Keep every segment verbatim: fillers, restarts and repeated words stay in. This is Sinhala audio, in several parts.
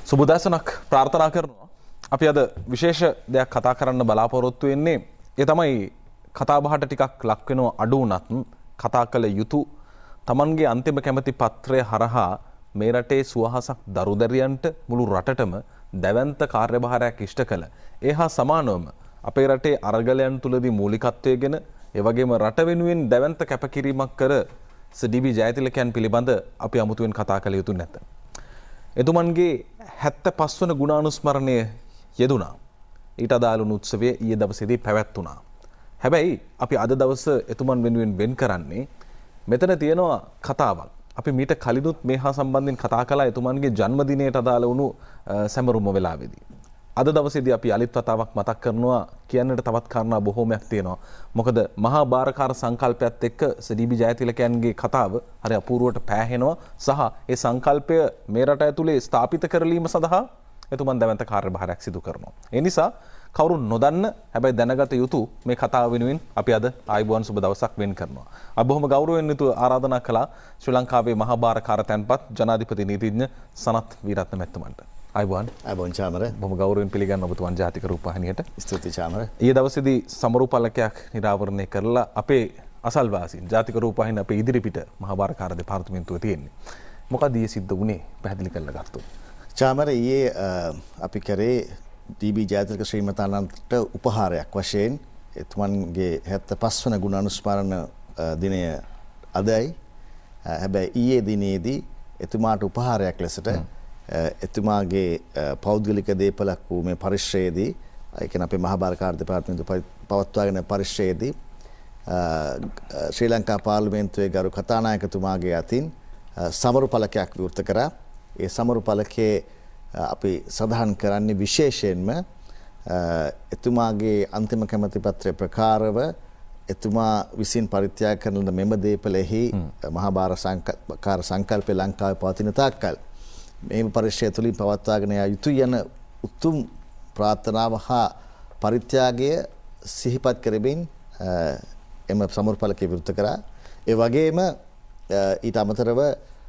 සුබදසනක් ප්‍රාර්ථනා කරනවා. අපි අද විශේෂ දෙයක් කතා කරන්න බලාපොරොත්තු වෙන්නේ ඒ තමයි කතා බහට ටිකක් ලක් වෙනව අඩු වුණත් කතා කළ යුතු Tamanගේ අන්තිම කැමැති පත්‍රය හරහා මේ රටේ සුවහසක් දරුදැරියන්ට මුළු රටටම දැවැන්ත කාර්යභාරයක් ඉෂ්ට කළ ඒ හා සමානවම අපේ රටේ අරගලයන් තුලදී මූලිකත්වයේගෙන ඒ වගේම රට වෙනුවෙන් දැවැන්ත කැපකිරීමක් කර ඩී.බී. ජයතිලකයන් පිළිබඳ අපි අමුතුවෙන් කතා කළ යුතු නැත. එතුමන්ගේ හැත්තෑ පහ වන ගුණානුස්මරණය යෙදුණා. ඊට අදාළ උත්සවය ඊයේ දවසේදී පැවැත්වුණා. හැබැයි අපි අද දවස එතුමන් වෙනුවෙන් වෙන් කරන්නේ මෙතන තියෙනවා කතාවක්. අපි මීට කලිනුත් මේ හා සම්බන්ධයෙන් කතා කළා එතුමන්ගේ ජන්මදිනයට අදාළ වුණු සැමරුම වෙලාවේදී. අද දවසේදී අපි අලිත් වතාවක් මතක් කරනවා කියන්නට තවත් කාරණා බොහෝමයක් තියෙනවා. මොකද මහා බාරකාර සංකල්පයත් එක්ක ඩී.බී. ජයතිලකයන්ගේ කතාව හරි අපූර්වට පෑහෙනවා සහ ඒ සංකල්පය මේ රට ඇතුලේ ස්ථාපිත කරලීම සඳහා එතුමන් දැවැන්ත කාර්යභාරයක් සිදු කරනවා. ඒ නිසා කවුරුන් නොදන්න හැබැයි දැනගත යුතු මේ කතාව වෙනුවෙන් අපි අද ආයුබෝවන් සුබ දවසක් වෙන් කරනවා. අපි බොහොම ගෞරවයෙන් යුතුව ආරාධනා කළා ශ්‍රී ලංකාවේ මහා බාරකාර තැන්පත් ජනාධිපති නීතිඥ සනත් වීරත්න මැතිතුමන්ට. ආයුබෝවන්. ආයුබෝවන් චාමර. බොහොම ගෞරවයෙන් පිළිගන්න ඔබතුමන් ජාතික රූපවාහිනියට. ස්තුතියි චාමර. ඊයේ දවසේදී සමරු පළකයක් නිරාවරණය කරලා අපේ අසල්වාසීන් ජාතික රූපවාහිනිය අපේ ඉදිරිපිට මහා බාරකාර දෙපාර්තමේන්තුවේ තියෙන්නේ. මොකද ඊයේ සිද්ධ වුණේ පැහැදිලි කරලා ගත්තොත්. චාමර ඊයේ අපි කරේ ඩී.බී. ජයතිලක ශ්‍රීමතාණන්ට උපහාරයක් වශයෙන් එතුමන්ගේ හැත්තෑ පහ වන ගුණානුස්මරණ දිනය අදයි. හැබැයි ඊයේ දිනේදී එතුමාට උපහාරයක් ලෙසට එතුමාගේ පෞද්ගලික දේපලක් වූ මේ පරිශ්‍රයේදී ඒ කියන්නේ අපේ මහා බාරකාර දෙපාර්තමේන්තුව පවත්වාගෙන පරිශ්‍රයේදී ශ්‍රී ලංකා පාර්ලිමේන්තුවේ ගරු කතානායකතුමාගේ අතින් සමරු පළකයක් විවෘත කරා. ඒ සමරු පළකේ අපි සඳහන් කරන්නේ විශේෂයෙන්ම එතුමාගේ අන්තිම කැමැති පත්‍රය ප්‍රකාරව එතුමා විසින් පරිත්‍යාග කරන මෙම දේපලෙහි මහා බාරකාර සංකල්පය ලංකාවේ පවතින තාක්කල් මේ පරිශ්‍රය තුළින් පවත්වාගෙන යා යුතු යන උතුම් ප්‍රාර්ථනාව හා පරිත්‍යාගය සිහිපත් කරමින් එම සමරු පළකය විවෘත කරා. ඒ වගේම ඊට අමතරව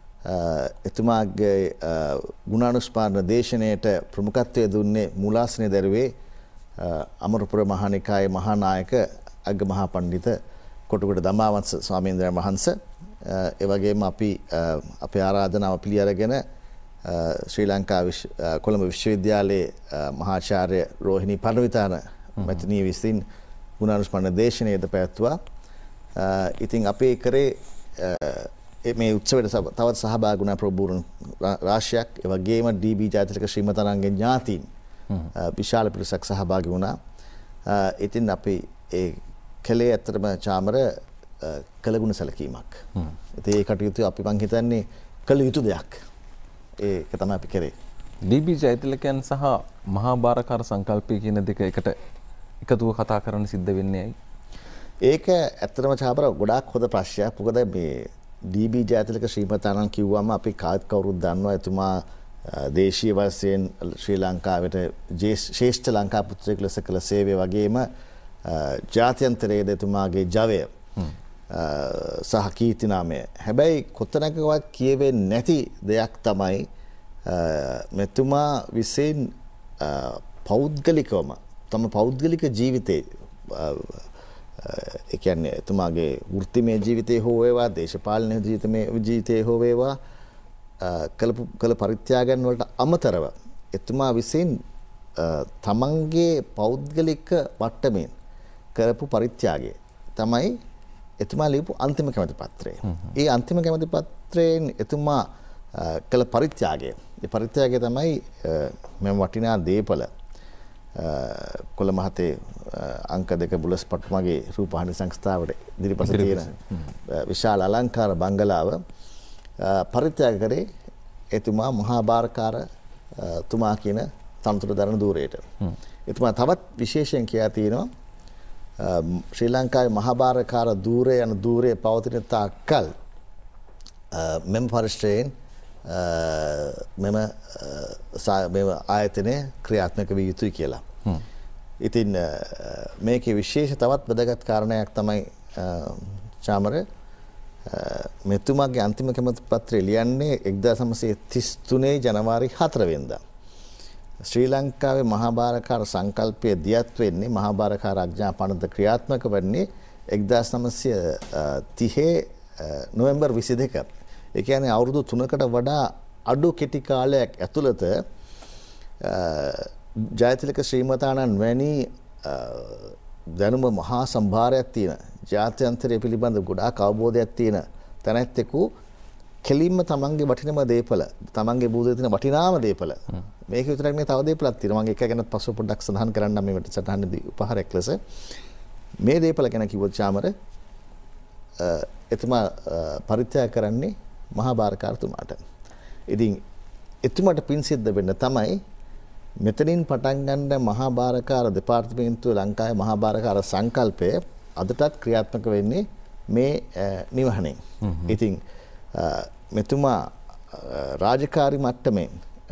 එතුමාගේ ගුණානුස්මරණ දේශනයට ප්‍රමුඛත්වය දුන්නේ මූලාසනයේ දරුවේ අමරපුර මහානිකායේ මහානායක අග්ග මහා පණ්ඩිත කොටුගොඩ දමාවංශ ස්වාමීන් වහන්සේ. ඒ වගේම අපි අපේ ආරාධනාව පිළි අරගෙන ශ්‍රී ලංකා කොළඹ විශ්වවිද්‍යාලයේ මහාචාර්ය රෝහිණී පරණවිතාන මැතිණිය විසින් ගුණානුස්මරණ දේශනයද පැවැත්වුවා. ඉතින් අපේ කරේ මේ උත්සවයට තවත් සහභාගී වුණ ප්‍රබෝධන රාශියක් ඒ වගේම ඩී.බී. ජයතිලක ශ්‍රීමතාණන්ගේ ඥාතීන් විශාල පිරිසක් සහභාගී වුණා. ඉතින් අපි ඒ කලේ ඇත්තටම චාමර කළගුණ සැලකීමක්. ඉතින් ඒ කටයුතු අපි මං හිතන්නේ කළ යුතු දෙයක්. ඒක තමයි අපි කරේ. ඩී.බී. ජයතිලකයන් සහ මහා බාරකාර සංකල්පය කියන දෙක එකට එකතුව කතා කරන්න සිද්ධ වෙන්නේ ඇයි? ඒක ඇත්තටම චාමර ගොඩාක් හොඳ ප්‍රශ්නයක්. මොකද මේ ඩී.බී. ජයතිලක ශ්‍රීමතාණන් කිව්වම අපි කාත් කවුරුත් දන්නවා එතුමා දේශීය වශයෙන් ශ්‍රී ලංකාවට ශ්‍රේෂ්ඨ ලංකා පුත්‍රයෙකු ලෙස කළ සේවය වගේම ජාත්‍යන්තරයේ එතුමාගේ ජවය සහ කීර්තිනාමය. හැබැයි කොතනකවත් කියවෙන්නේ නැති දෙයක් තමයි මෙතුමා විසින් පෞද්ගලිකවම තම පෞද්ගලික ජීවිතේ ඒ කියන්නේ එතුමාගේ වෘත්තිමය ජීවිතේ හෝ වේවා දේශපාලන ජීවිතේ ජීවිතේ හෝ වේවා කළ කළ පරිත්‍යාගයන් වලට අමතරව එතුමා විසින් තමන්ගේ පෞද්ගලික මට්ටමින් කරපු පරිත්‍යාගය තමයි එතුමා ලියපු අන්තිම කැමැති පත්‍රය. ඒ අන්තිම කැමැති පත්‍රයෙන් එතුමා කළ පරිත්‍යාගය. ඒ පරිත්‍යාගය තමයි මෙම වටිනා දේපල කොළ මහතේ අංක දෙක බුලස් පට්ටමගේ රූපවාහිනී සංස්ථාවට ඉදිරිපස තියෙන විශාල අලංකාර බංගලාව පරිත්‍යාග කරේ එතුමා මහා බාරකාර තුමා කියන තනතුර දරන ධූරයට. එතුමා තවත් විශේෂයෙන් කියා තියෙනවා ශ්‍රී ලංකාවේ මහා බාරකාර ධූරය යන ධූරයේ පවතින තාක්කල් මෙම පරිශ්‍රයෙන් මෙම මෙම ආයතනය ක්‍රියාත්මක විය යුතුයි කියලා. ඉතින් මේකේ විශේෂ තවත් වැදගත් කාරණයක් තමයි චාමර මෙතුමාගේ අන්තිම කැමැති පත්‍රය ලියන්නේ එක්දාස් නවසිය තිස් තුනේ ජනවාරි හතර වෙනිදා. ශ්‍රී ලංකාවේ මහාභාරකාර සංකල්පය දියත් වෙන්නේ මහාභාරකාර ආඥා පනත ක්‍රියාත්මක වෙන්නේ එක්දාස් නවසිය තිහේ නොවැම්බර් විසි දෙක. ඒ කියන්නේ අවුරුදු තුනකට වඩා අඩු කෙටි කාලයක් ඇතුළත ජයතිලක ශ්‍රීමතාණන් වැනි දැනුම මහා සම්භාරයක් තියෙන ජාත්‍යන්තරය පිළිබඳ ගොඩාක් අවබෝධයක් තියෙන තැනැත්තෙකු කෙලින්ම තමන්ගේ වටිනම දේපල තමන්ගේ බූදේ තියෙන වටිනාම දේපල මේක විතරක් නෙවෙයි තව දේපලක් තියෙනවා මම එක ගැන පස්ව පොඩ්ඩක් සඳහන් කරන්නම් මේ වැඩසටහනේදී උපහාරයක් ලෙස මේ දේපල ගැන කිව්වොත් චාමර එතුමා පරිත්‍යාග කරන්නේ මහා භාරකාරතුමාට. ඉතින් එතුමාට පින් සිද්ධ වෙන්න තමයි මෙතනින් පටන් ගන්න මහා භාරකාර දෙපාර්තමේන්තුව ලංකාවේ මහා භාරකාර සංකල්පය අදටත් ක්‍රියාත්මක වෙන්නේ මේ නිවහනේ. ඉතින් මෙතුමා රාජකාරී මට්ටමෙන්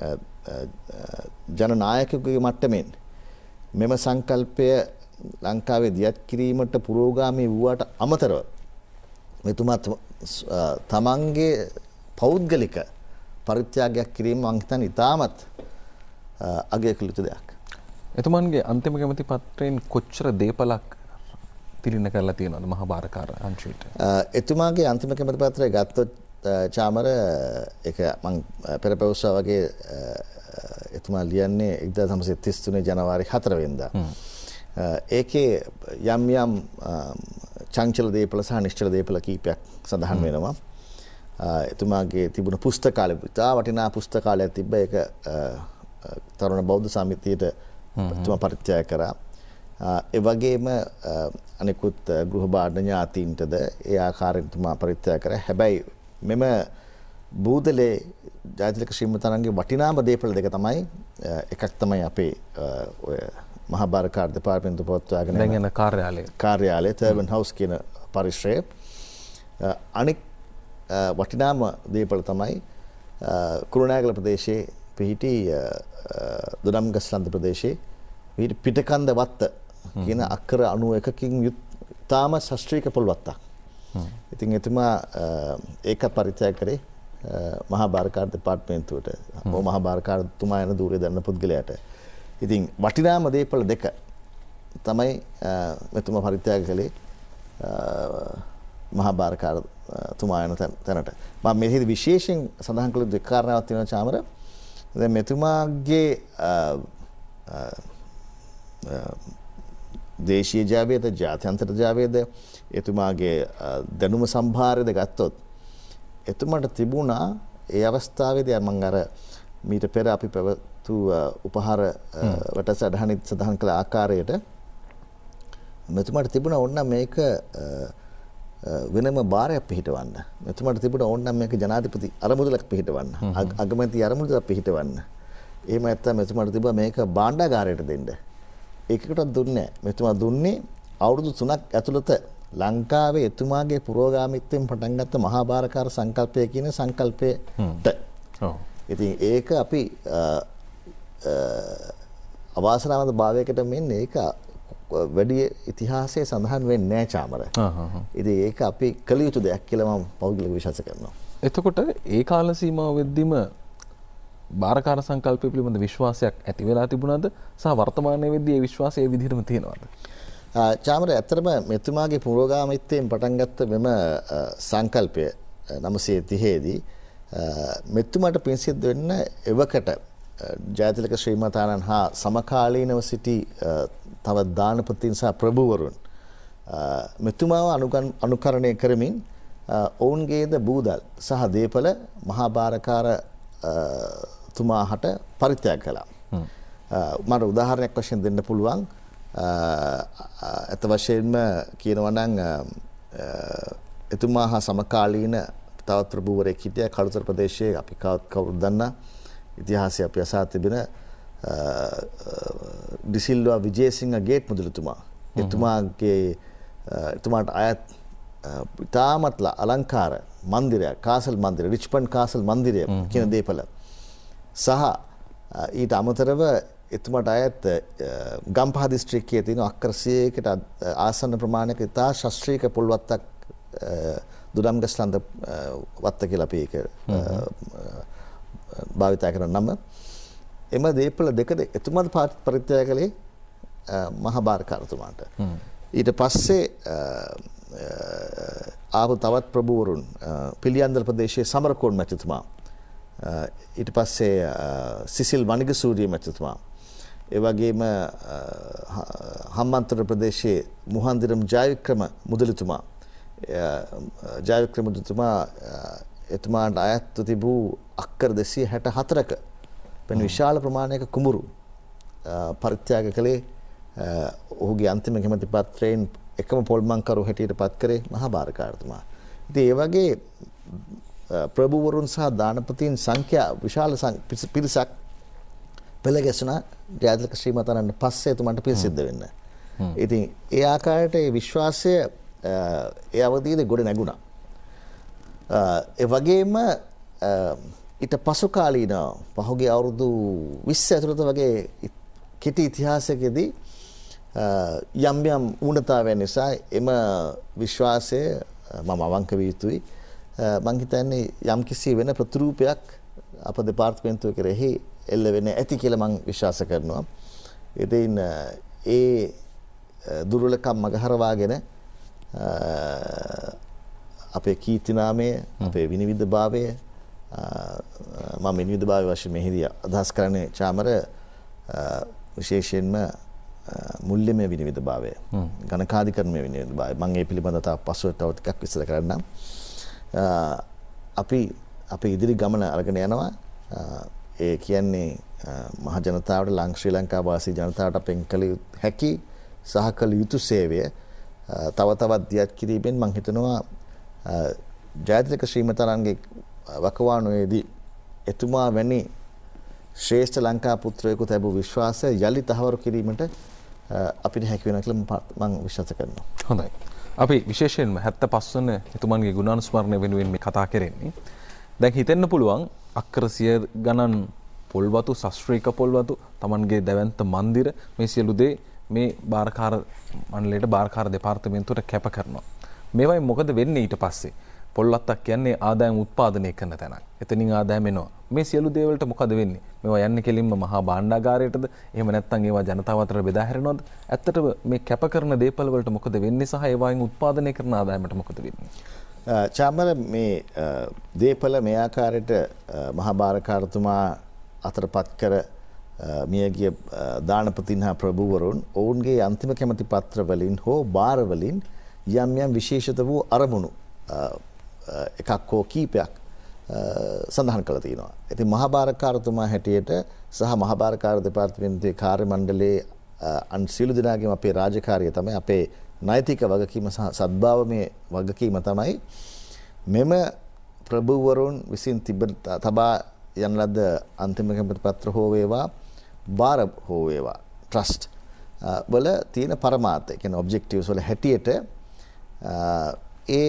ජනනායකයෙකුගේ මට්ටමෙන් මෙම සංකල්පය ලංකාවේ දියත් කිරීමට පුරෝගාමී වූවට අමතරව මෙතුමා තමන්ගේ පෞද්ගලික පරිත්‍යාගයක් කිරීම මං හිතන්නේ ඉතාමත් අගය කළ යුතු දෙයක්. එතුමන්ගේ අන්තිම කැමති පත්‍රයෙන් කොච්චර දේපලක් තිරින්න කරලා තියෙනවද මහා භාරකාර අංශයට? එතුමාගේ අන්තිම කැමති පත්‍රය ගත්තොත් චාමර ඒක මං පෙර පැවසුවා වගේ එතුමා ලියන්නේ එක්දාස් නවසිය තිස් තුනේ ජනවාරි හතර වෙනිදා. ඒකේ යම් යම් චංචල දීපල සහ නිශ්චල දීපල කීපයක් සඳහන් වෙනවා. එතුමාගේ තිබුණ පුස්තකාලය ඉතා වටිනා පුස්තකාලයක් තිබ්බ ඒක තරුණ බෞද්ධ සමිතියට එතුමා පරිත්‍යාග කරා. ඒ වගේම අනිකුත් ගෘහ භාණ්ඩ ඥාතීන්ටද ඒ ආකාරයෙන් එතුමා පරිත්‍යාග කරා. හැබැයි මෙම බූදලේ ජයතිලක ශ්‍රීමතාණන්ගේ වටිනාම දීපල දෙක තමයි එකක් තමයි අපේ ඔය මහා භාරකාර දෙපාර්තමේන්තුව පවත්වාගෙන දැන් යන කාර්යාලය කාර්යාලය තර්බන් හවුස් කියන පරිශ්‍රය. අනික් වටිනාම දීපල තමයි කුරුණෑගල ප්‍රදේශයේ පිහිටි දොඩම්ගස්ලන්ත ප්‍රදේශයේ පිහිටි පිටකන්ද වත්ත කියන අක්කර අනූ එකකින් යුත් තාම ශාස්ත්‍රීය පොල් වත්තක්. ඉතින් එතුමා ඒක පරිත්‍යාග කරේ මහා භාරකාර දෙපාර්තමේන්තුවට. ඔව් මහා භාරකාරතුමා යන ධූරය දන්න පුද්ගලයාට. ඉතින් වටිනාම දේපල දෙක තමයි මෙතුමා පරිත්‍යාග කළේ මහා භාරකාරතුමා යන තැනට. මම මේකෙදි විශේෂයෙන් සඳහන් කළ දෙක කාරණාවක් තියෙනවා චාමර. දැන් මෙතුමාගේ දේශීය ජාවේද ජාත්‍යන්තර ජාවේද එතුමාගේ දැනුම සම්භාරයද ගත්තොත් එතුමාට තිබුණා ඒ අවස්ථාවේදී මම අර මීට පෙර අපි පැවතු උපහාර වටසටහනින් සඳහන් කළ ආකාරයට මෙතුමාට තිබුණා ඕන මේක වෙනම බාරයක් පිහිටවන්න. මෙතුමාට තිබුණා ඕන මේක ජනාධිපති අරමුදලක් පිහිටවන්න. අගමැති අරමුදලක් පිහිටවන්න. එහෙම නැත්නම් මෙතුමාට තිබුණා මේක භාණ්ඩාගාරයට දෙන්න. ඒකකටත් දුන්නේ නැහැ. මෙතුමා දුන්නේ අවුරුදු තුනක් ඇතුළත ලංකාවේ එතුමාගේ පුරෝගාමීත්වයෙන් පටන් ගත්ත මහා භාරකාර සංකල්පය කියන සංකල්පයට. ඔව්. ඉතින් ඒක අපි අවාසනාවන්ත භාවයකට මෙන්නේ ඒක වැඩි ඉතිහාසයේ සඳහන් වෙන්නේ නැහැ චාමර. ඉතින් ඒක අපි කළ යුතු දෙයක් කියලා මම පෞද්ගලික විශ්වාස කරනවා. එතකොට ඒ කාල සීමාව වෙද්දිම භාරකාර සංකල්පය පිළිබඳ විශ්වාසයක් ඇති වෙලා තිබුණාද සහ වර්තමානයේ වෙද්දී ඒ විශ්වාසය ඒ විදිහටම තියෙනවද? චාමර ඇත්තටම මෙතුමාගේ පුරෝගාමීත්වයෙන් පටන් ගත්ත මෙම සංකල්පය නවසිය තිහේ දී මෙතුමාට පින් සිද්ධ වෙන්න එවකට ජයතිලක ශ්‍රීමතාණන් හා සමකාලීනව සිටි තව දානපතීන් සහ ප්‍රභූවරුන් මෙතුමාව අනුකරණය කරමින් ඔවුන්ගේද බූදල් සහ දේපල මහා භාරකාර තුමාහට පරිත්‍යාග කළා. මට උදාහරණයක් වශයෙන් දෙන්න පුළුවන්. අත වශයෙන්ම කියනවා නම් එතුමා හා සමකාලීන තවත් ප්‍රභූවරයෙක් හිටියා කළුතර ප්‍රදේශයේ අපි කවුරුද දන්නා ඉතිහාසය අපි අසා තිබෙන ඩිසිල්වා විජේසිංහ ගේට් මුදලිතුමා. එතුමාගේ එතුමාට අයත් ඉතාමත් අලංකාර මන්දිරයක් කාසල් මන්දිරය රිච්මන්ඩ් කාසල් මන්දිරය කියන දේපල සහ ඊට අමතරව එතුමාට අයත් ගම්පහ දිස්ත්‍රික්කයේ තියෙන අක්කර සියයකට ආසන්න ප්‍රමාණයක ඉතා ශාස්ත්‍රීය පොල් වත්තක් දුඩම්ගස්ලන්ත වත්ත කියලා අපි ඒක භාවිතා කරන නම එම දේපල දෙකද එතුමාද පරිත්‍යාග කළේ මහාභාරකාරතුමාට. ඊට පස්සේ ආපු තවත් ප්‍රභූවරුන් පිළියන්දල ප්‍රදේශයේ සමරකෝන් මැතිතුමා, ඊට පස්සේ සිසිල් වනිගසූරිය මැතිතුමා, ඒ වගේම හම්බන්තොට ප්‍රදේශයේ මුහන්දිරම් ජයවික්‍රම මුදලිතුමා, ජයවික්‍රම මුදලිතුමා එතුමාට අයත්ව තිබූ අක්කර දෙසිය හැට හතරක වෙන විශාල ප්‍රමාණයක කුඹුරු පරිත්‍යාග කළේ ඔහුගේ අන්තිම කැමැති පත්‍රයෙන් එකම පොල්මන්කරු හැටියට පත් කරේ මහාභාරකාරතුමා. ඉතින් ඒ වගේ ප්‍රභූවරුන් සහ දානපතීන් සංඛ්‍යා විශාල පිරිසක් පෙළ ගැසුණා ජයතිලක ශ්‍රීමතානන්ට පස්සේ එතුමන්ට පිළිසිද්ධ වෙන්න. ඉතින් ඒ ආකාරයට ඒ විශ්වාසය ඒ අවධියේදී ගොඩ නැගුණා. ඒ වගේම ඊට පසු කාලීන පහුගිය අවුරුදු විස්ස ඇතුළත වගේ කෙටි ඉතිහාසයකදී යම් යම් ඌනතාවයන් නිසා එම විශ්වාසය මම අවංක විය යුතුයි. මං හිතන්නේ යම් කිසි වෙන ප්‍රතිරූපයක් අප දෙපාර්තමේන්තුව කෙරෙහි එල්ල වෙන්නේ ඇති කියලා මං විශ්වාස කරනවා. ඉතින් ඒ දුර්වලකම් මගහරවාගෙන අපේ කීර්තිනාමය, අපේ විනිවිදභාවය, මම විනිවිදභාවය වශයෙන් මෙහිදී අදහස් කරන්නේ චාමර විශේෂයෙන්ම මුල්‍යමය විනිවිදභාවය, ගණකාධිකරණමය විනිවිදභාවය. මම ඒ පිළිබඳව තව පසුව තව ටිකක් විස්තර කරන්නම්. අපි අපි ඉදිරි ගමන අරගෙන යනවා. ඒ කියන්නේ මහ ජනතාවට ලං ශ්‍රී ලංකා වාසී ජනතාවට අපෙන් කළ හැකි සහ කළ යුතු සේවය තව තවත් දියත් කිරීමෙන් මම හිතනවා ජයතිලක ශ්‍රීමතානන්ගේ වකවානුවේදී එතුමා වැනි ශ්‍රේෂ්ඨ ලංකා පුත්‍රයෙකු තිබූ විශ්වාසය යලි තහවුරු කිරීමට අපිට හැකි වෙනවා කියලා මම විශ්වාස කරනවා. හොඳයි. අපි විශේෂයෙන්ම හැත්තෑ පහ වන එතුමන්ගේ ගුණානුස්මරණය වෙනුවෙන් මේ කතා කරන්නේ. දැන් හිතෙන්න පුළුවන් අක්කර සිය ගණන් පොල්වතු, ශාස්ත්‍රීය පොල්වතු, Tamanගේ දැවැන්ත මන්දිර මේ සියලු දේ මේ බාරකාර මණ්ඩලයට බාරකාර දෙපාර්තමේන්තුවට කැප කරනවා. මේවයි මොකද වෙන්නේ ඊට පස්සේ? පොල්වත්තක් කියන්නේ ආදායම් උත්පාදනය කරන තැනක්. එතනින් ආදායම එනවා. මේ සියලු දේවල්ට මොකද වෙන්නේ? මේවා යන්නේ කෙලින්ම මහා භාණ්ඩාගාරයටද? එහෙම නැත්නම් ඒවා ජනතාව අතර බෙදා හැරෙනවද? ඇත්තටම මේ කැප කරන දේපල වලට මොකද වෙන්නේ සහ ඒවායින් උත්පාදනය කරන ආදායමට මොකද වෙන්නේ? චාමර මේ දේපල මේ ආකාරයට මහා භාරකාරතුමා අතරපත් කර මියගිය දානපතින් හා ප්‍රභූවරුන් ඔවුන්ගේ අන්තිම කැමැති පත්‍ර වලින් හෝ බාර වලින් යම් යම් විශේෂිත වූ අරමුණු එකක් හෝ කීපයක් සඳහන් කළා තියෙනවා. ඉතින් මහා භාරකාරතුමා හැටියට සහ මහා භාරකාර දෙපාර්තමේන්තුවේ කාර්ය මණ්ඩලයේ අන් සියලු දෙනාගේම අපේ රාජකාරිය තමයි, අපේ නෛතික වගකීම සහ සද්භාවමය වගකීම තමයි මෙම ප්‍රභූවරුන් විසින් තිබ තබා යන ලද අන්තිම කැමැති පත්‍ර හෝ වේවා, බාර හෝ වේවා, ට්‍රස්ට් වල තියෙන පරමාර්ථය කියන්නේ ඔබ්ජෙක්ටිව්ස් වල හැටියට ඒ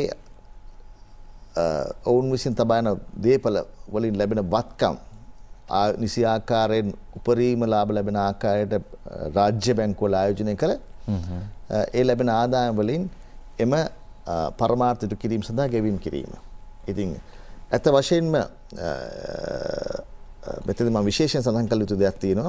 ඔවුන් විසින් තබා යන දේපල වලින් ලැබෙන වත්කම් නිසි ආකාරයෙන් උපරිම ලාභ ලැබෙන ආකාරයට රාජ්‍ය බැංකුවල ආයෝජනය කළ ඒ ලැබෙන ආදායම් වලින් එම පරමාර්ථ ඉටු කිරීම සඳහා ගෙවීම් කිරීම. ඉතින් ඇත්ත වශයෙන්ම මෙතන මම විශේෂයෙන් සඳහන් කළ යුතු දෙයක් තියෙනවා.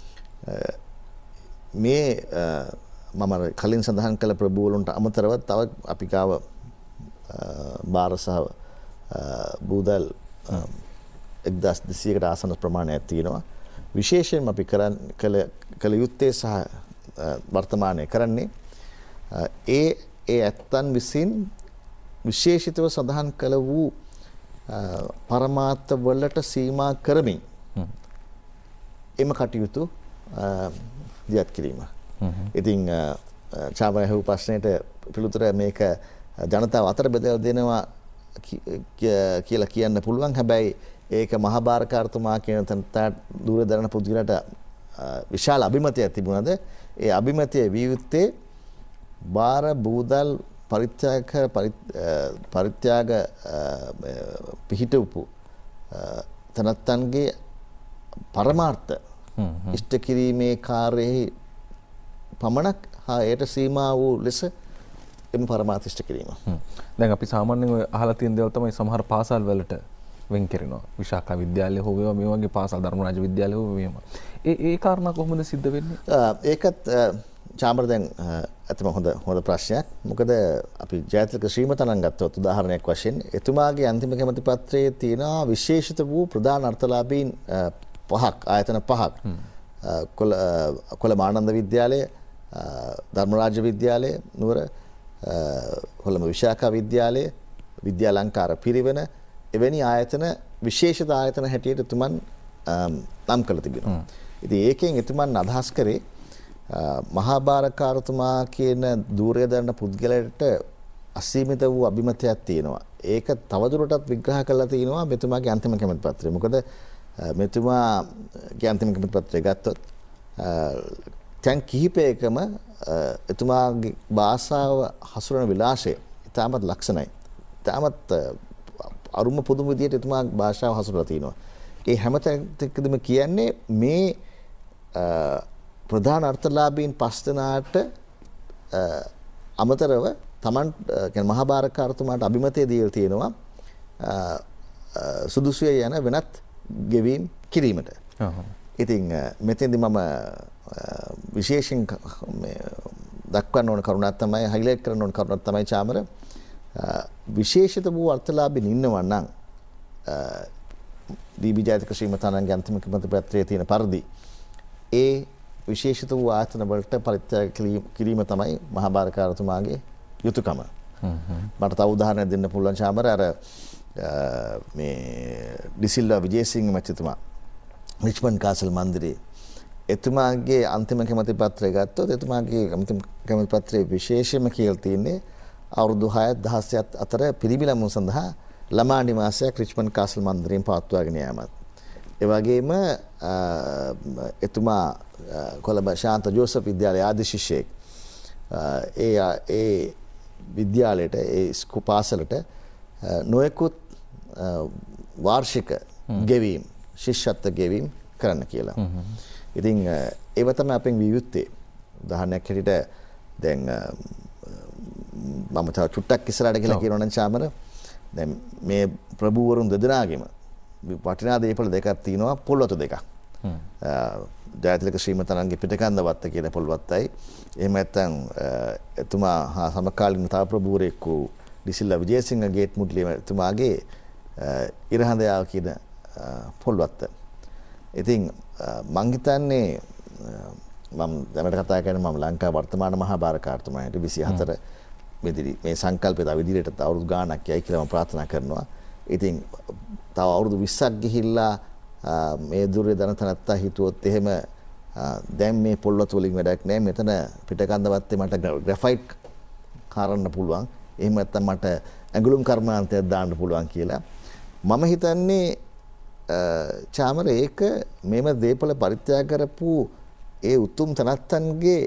මේ මම කලින් සඳහන් කළ ප්‍රභූවරුන්ට අමතරව තව අපි ගාව බාර සහ බූදල් එක්දහස් දෙසීයකට ආසන්න ප්‍රමාණයක් තියෙනවා. විශේෂයෙන්ම අපි කරන් කළ කළ යුත්තේ සහ වර්තමානයේ කරන්නේ ඒ ඒ ඇත්තන් විසින් විශේෂිතව සඳහන් කළ වූ පරමාර්ථ වලට සීමා කරමින් එම කටයුතු දියත් කිරීම. ඉතින් චාමර හේව ප්‍රශ්නෙට පිළිතුර මේක ජනතාව අතර බෙදලා දෙනවා කියලා කියන්න පුළුවන්. හැබැයි ඒක මහා භාරකාරතුමා කියන තැනට දුර දරන පුද්ගලයාට විශාල අභිමතයක් තිබුණාද? ඒ අභිමතයේ වියුත්තේ බාර බූදල් පරිත්‍යාග පරිත්‍යාග පිහිටවපු තනත්තන්ගේ පරමාර්ථ ඉෂ්ට කිරීමේ කාර්යයේ පමණක් හා ඒට සීමා වූ ලෙස එම පරමාර්ථ ඉෂ්ට කිරීම. දැන් අපි සාමාන්‍යයෙන් අහලා තියෙන දේවල් තමයි සමහර පාසල් වලට වෙන් කරනවා. විශාඛා විද්‍යාලය හෝ වේවා මේ වගේ පාසල් ධර්මරාජ විද්‍යාලය හෝ වේවා. ඒ ඒ කාරණා කොහොමද සිද්ධ වෙන්නේ? ඒකත් චාමර දැන් ඇත්තම හොඳ හොඳ ප්‍රශ්නයක්. මොකද අපි ජයතිලක ශ්‍රීමතනන් ගත්තොත් උදාහරණයක් වශයෙන් එතුමාගේ අන්තිම කැමැති පත්‍රයේ තියෙන විශේෂිත වූ ප්‍රධාන අර්ථලාභීන් පහක් ආයතන පහක්. කොළඹ ආනන්ද විද්‍යාලය, ධර්මරාජ විද්‍යාලය නුවර, කොළඹ විශාඛා විද්‍යාලය, විද්‍යාලංකාර පිරිවෙන එවැනි ආයතන විශේෂිත ආයතන හැටියට එතුමන් නම් කළ තිබෙනවා. ඉතින් ඒකෙන් එතුමන් අදහස් කරේ මහා බාරකාරතුමා කියන ධූරය දරන පුද්ගලයාට අසීමිත වූ අභිමතයක් තියෙනවා. ඒක තවදුරටත් විග්‍රහ කරලා තිනවා මෙතුමාගේ අන්තිම කැමැති පත්‍රය. මොකද මෙතුමාගේ අන්තිම කැමැති පත්‍රය ගත්තොත් තැන් කිහිපයකම එතුමාගේ භාෂාව හසුරන විලාසය ඉතාමත් ලක්ෂණයි. ඉතාමත් අරුම පුදුම විදියට එතුමා භාෂාව හසුරලා තිනවා. ඒ හැම තැනකදීම කියන්නේ මේ ප්‍රධාන අර්ථලාභීන් පස් දෙනාට අමතරව තමන් කියන්නේ මහා බාරකාරතුමාට අභිමතය දීලා තියෙනවා සුදුසුය යන වෙනත් ගෙවීම් කිරීමට. ඉතින් මෙතෙන්දි මම විශේෂයෙන් දක්වන්න ඕන කරුණක් තමයි හයිලයිට් කරන්න ඕන කරුණක් තමයි චාමර විශේෂිත වූ අර්ථලාභීන් ඉන්නවා නම් ඩී.බී. ජයතිලක ශ්‍රීමතානන්ගේ අන්තිම කැමැති පත්‍රයේ තියෙන පරිදි ඒ විශේෂිත වූ ආයතන වලට පරිත්‍යාග කිරීම තමයි මහා බාරකාරතුමාගේ යුතුයකම. මට තව උදාහරණයක් දෙන්න පුළුවන් චාමර අර මේ ඩිසිල්වා විජේසිංහ මැතිතුමා රිච්මන්ඩ් කාසල් මන්දිරේ එතුමාගේ අන්තිම කැමැති පත්‍රය ගත්තොත් එතුමාගේ අන්තිම කැමැති පත්‍රයේ විශේෂම කියලා තියෙන්නේ අවුරුදු හය දහස් අතර පිරිමි ළමුන් සඳහා ළමා නිවාසයක් රිච්මන්ඩ් කාසල් මන්දිරයෙන් පවත්වාගෙන යාමත්. ඒ වගේම එතුමා කොළඹ ශාන්ත ජෝසප් විද්‍යාලයේ ආදි ශිෂ්‍යෙක්. ඒ ඒ විද්‍යාලයට ඒ ස්කු පාසලට නොයෙකුත් වාර්ෂික ගෙවීම් ශිෂ්‍යත්ව ගෙවීම් කරන්න කියලා. ඉතින් ඒව තමයි අපෙන් විය යුත්තේ. උදාහරණයක් හැටියට දැන් මම තව චුට්ටක් ඉස්සරහට ගිහලා කියනවා නම් චාමර දැන් මේ ප්‍රභූවරුන් දෙදෙනාගෙම වටිනා දේපල දෙකක් තියෙනවා පොල්වතු දෙකක්. ජයතිලක ශ්‍රීමතානන්ගේ පිටකන්දවත්ත කියන පොල්වත්තයි එහෙම නැත්නම් එතුමා හා සමකාලීන තව ප්‍රභූවරයෙක් වූ ඩිසිල්ලා විජේසිංහ ගේට් මුඩ්ලිය එතුමාගේ ඉරහඳයාව කියන පොල්වත්ත. ඉතින් මං හිතන්නේ මම දැනට කතා කරන්නේ මම ලංකා වර්තමාන මහා බාරකාරතුමාට විසි හතර මෙදිරි මේ සංකල්පය තව ඉදිරියට අවුරුදු ගාණක් යයි කියලා මම ප්‍රාර්ථනා කරනවා. ඉතින් තව අවුරුදු විස්සක් ගිහිල්ලා මේ දුර්ය දනතනත්තා හිතුවොත් එහෙම දැන් මේ පොල්වතු වලින් වැඩක් නැහැ මෙතන පිටකන්දවත්තේ මට ග්‍රැෆයිට් කාරන්න පුළුවන් එහෙම නැත්නම් මට ඇඟලුම් කර්මාන්තයක් දාන්න පුළුවන් කියලා මම හිතන්නේ චාමර ඒක මේම දේපල පරිත්‍යාග කරපු ඒ උතුම් තනත්තන්ගේ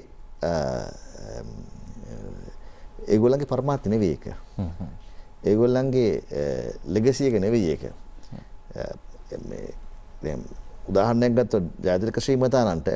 ඒගොල්ලන්ගේ පරමාර්ථ නෙවෙයි ඒක. ඒගොල්ලන්ගේ ලෙගසි එක නෙවෙයි ඒක. මේ දැන් උදාහරණයක් ගත්තොත් ජයතිලක ශ්‍රීමතානන්ට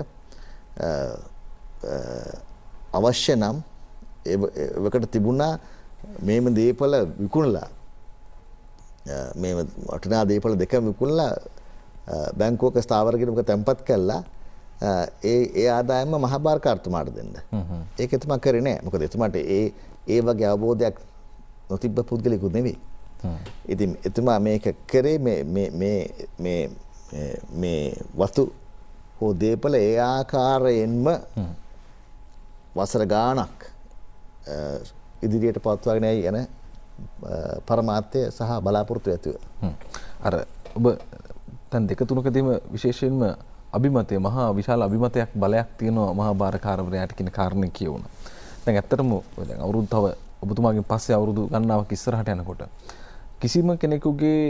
අවශ්‍ය නම් ඒවකට තිබුණා මේම දීපල විකුණලා මේ වටිනා දීපල දෙක විකුණලා බැංකුවක ස්ථාවරකරණයක තැන්පත් කළා ඒ ඒ ආදායම මහා බාරකාරතුමාට දෙන්න. ඒක එතුමා කරේ නෑ. මොකද එතුමාට ඒ ඒ වගේ අවබෝධයක් නොතිබ්බ පුද්ගලෙකුත් නෙවෙයි. ඉතින් එතුමා මේක කරේ මේ මේ මේ මේ මේ වතු හෝ දීපල ඒ ආකාරයෙන්ම වසර ගාණක් ඉදිරියට පවත්වාගෙන යන පරමාර්ථය සහ බලාපොරොත්තු ඇතිව. අර ඔබ දැන් දෙක තුනකදීම විශේෂයෙන්ම අභිමතය මහා විශාල අභිමතයක් බලයක් තියෙනවා මහා බාරකාරවරයාට කියන කාරණේ කියවුණා. දැන් ඇත්තටම දැන් අවුරුදු තව ඔබතුමාගෙන් පස්සේ අවුරුදු ගණනාවක් ඉස්සරහට යනකොට කිසිම කෙනෙකුගේ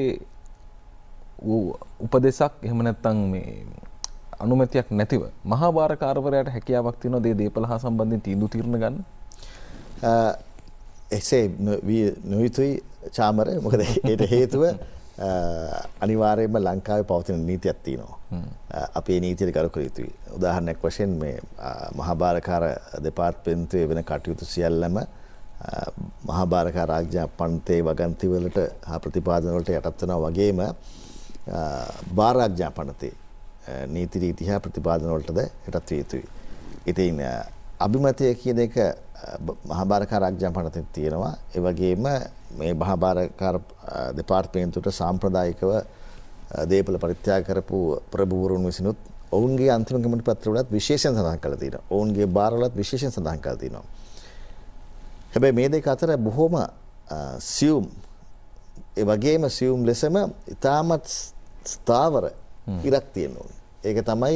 උපදේශක් එහෙම නැත්නම් මේ අනුමැතියක් නැතිව මහා බාරකාරවරයාට හැකියාවක් තියෙනවා මේ දීපල හා සම්බන්ධයෙන් තීන්දුව తీරන ගන්න. එසේ නොයුතුයි චාමර මොකද ඒට හේතුව අනිවාර්යයෙන්ම ලංකාවේ පවතින නීතියක් තියෙනවා. අපේ නීතියට ගරු කර යුතුයි. උදාහරණයක් වශයෙන් මේ මහා බාරකාර දෙපාර්තමේන්තුවේ වෙන කටයුතු සියල්ලම මහාභාරක රාජ්‍ය පන්තේ වගන්ති වලට හා ප්‍රතිපාදන වලට යටත් වෙනවා වගේම භාරාජ්‍ය පනතේ නීති රීති හා ප්‍රතිපාදන වලටද යටත් විය යුතුයි. ඉතින් අභිමතය කියන එක මහාභාරක රාජ්‍ය පනතේ තියෙනවා. ඒ වගේම මේ මහාභාරක දෙපාර්තමේන්තුවට සාම්ප්‍රදායිකව දේපල පරිත්‍යාග කරපු ප්‍රභූවරුන් විසිනුත් ඔවුන්ගේ අන්තිම කමිටු පත්‍රවලත් විශේෂයෙන් සඳහන් කරලා තියෙනවා. ඔවුන්ගේ බාරවලත් විශේෂයෙන් සඳහන් කරලා තියෙනවා. හැබැයි මේ දෙක අතර බොහොම සියුම් ඒ වගේම සියුම් ලෙසම ඉතාමත් ස්ථාවර ඉරක් තියෙන්න ඕනේ. ඒක තමයි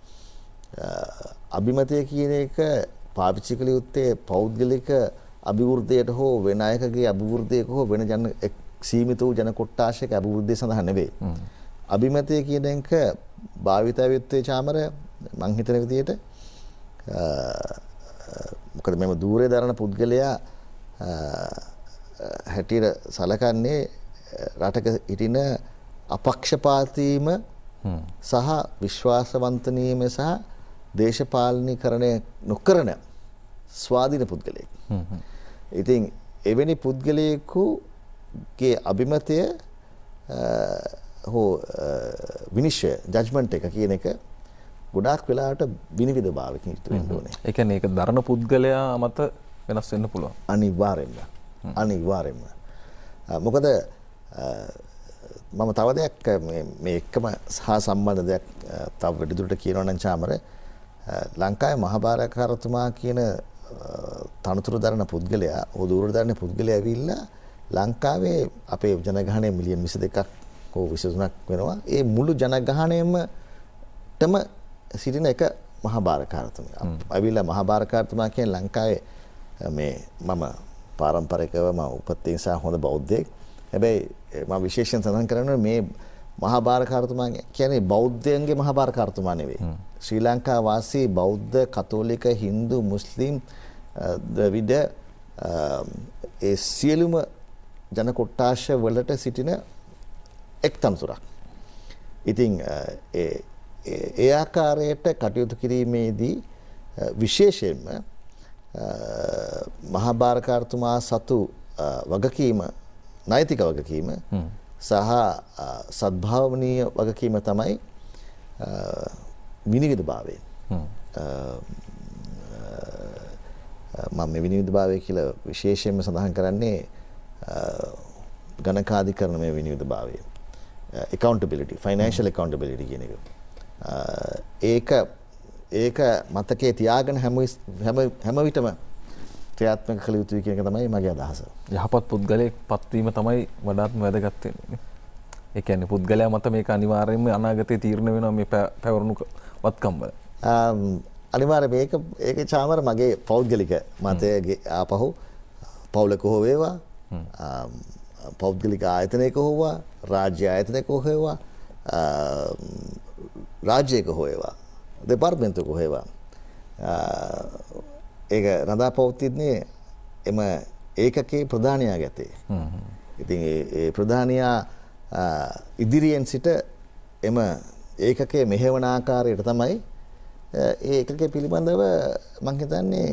අභිමතය කියන එක පාවිච්චි කළ යුත්තේ පෞද්ගලික අභිවෘද්ධියට හෝ වෙන අයකගේ අභිවෘද්ධියක හෝ වෙන ජන සීමිත වූ ජන කොට්ටාශයක අභිවෘද්ධිය සඳහා නෙවෙයි. අභිමතය කියන එක භාවිත යුත්තේ චාමර මං හිතන විදිහට මොකද මෙම দূරේ දරන පුද්ගලයා හැටියට සලකන්නේ රටක හිටින අපක්ෂපාතීම සහ විශ්වාසවන්තනීයම සහ දේශපාලනීකරණය නොකරන ස්වාධීන පුද්ගලයෙක්. ඉතින් එවැනි පුද්ගලයෙකුගේ අභිමතය හෝ විනිශ්චය ජජ්මන්ට් එක කියන එක ගොඩාක් වෙලාවට විනිවිද භාවකින් යුතු වෙන්න ඕනේ. ඒ කියන්නේ ඒක දරන පුද්ගලයා මත වෙනස් වෙන්න පුළුවන්. අනිවාර්යෙන්ම. අනිවාර්යෙන්ම. මොකද මම තව දෙයක් මේ මේ එකම සහ සම්බන්ධ දෙයක් තව වැඩිදුරට කියනවා නම් චාමර ලංකාවේ මහාභාරතකාරතුමා කියන තනතුරු දරන පුද්ගලයා හෝ දුර දරන පුද්ගලයා ඇවිල්ලා ලංකාවේ අපේ ජනගහනය මිලියන් විසි දෙකක් හෝ විසි තුනක් වෙනවා. ඒ මුළු ජනගහනයම තම සිටින එක මහාභාරතකාරතුමා. ඇවිල්ලා මහාභාරතකාරතුමා කියන්නේ ලංකාවේ මේ මම පාරම්පරිකව මම උපතින් සහ හොඳ බෞද්ධයෙක්. හැබැයි මම විශේෂයෙන් සඳහන් කරනවා මේ මහාභාරතකාරතුමා කියන්නේ බෞද්ධයන්ගේ මහාභාරතකාරතුමා නෙවෙයි. ශ්‍රී ලංකා වාසී බෞද්ධ කතෝලික හින්දු මුස්ලිම් ද්‍රවිඩ ඒ සියලුම ජන කොට්ටාශ වලට සිටින එක් තනතුරක්. ඉතින් ඒ ඒ ආකාරයට කටයුතු කිරීමේදී විශේෂයෙන්ම මහාභාරතකාරතුමා සතු වගකීම නෛතික වගකීම සහ සද්භාවනීය වගකීම තමයි විනිවිද භාවය. මම මේ විනිවිද භාවය කියලා විශේෂයෙන්ම සඳහන් කරන්නේ ගණකාධිකරණ මේ විනිවිද භාවය. accountability, financial accountability කියන එක. ඒක ඒක මතකයේ තියාගෙන හැම හැම විටම ක්‍රියාත්මක කළ යුතුයි කියන එක තමයි මගේ අදහස. යහපත් පුද්ගලයෙක් පත්වීම තමයි වඩාත්ම වැදගත් වෙන්නේ. ඒ කියන්නේ පුද්ගලයා මත මේක අනිවාර්යයෙන්ම අනාගතයේ තීරණය වෙනවා මේ පැවරුණු වත්කම් වල. අනිවාර්යයෙන් මේක ඒකේ චාමර මගේ පෞද්ගලික මතයේ ආපහු පෞලක හෝ වේවා පෞද්ගලික ආයතනයක හෝවා රාජ්‍ය ආයතනයක හෝ වේවා රාජ්‍යයක හෝ වේවා දෙපාර්තමේන්තුවක හෝ වේවා ඒක රඳා පවතින්නේ එම ඒකකේ ප්‍රධානියා ගැතේ. ඉතින් ඒ ප්‍රධානියා ඉදිරියෙන් සිට එම ඒකකයේ මෙහෙවන ආකාරයට තමයි ඒ ඒකකයේ පිළිබඳව මම හිතන්නේ